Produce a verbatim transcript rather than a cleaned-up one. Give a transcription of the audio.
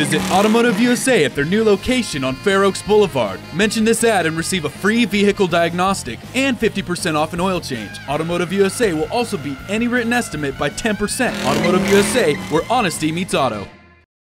Visit Automotive U S A at their new location on Fair Oaks Boulevard. Mention this ad and receive a free vehicle diagnostic and fifty percent off an oil change. Automotive U S A will also beat any written estimate by ten percent. Automotive U S A, where honesty meets auto.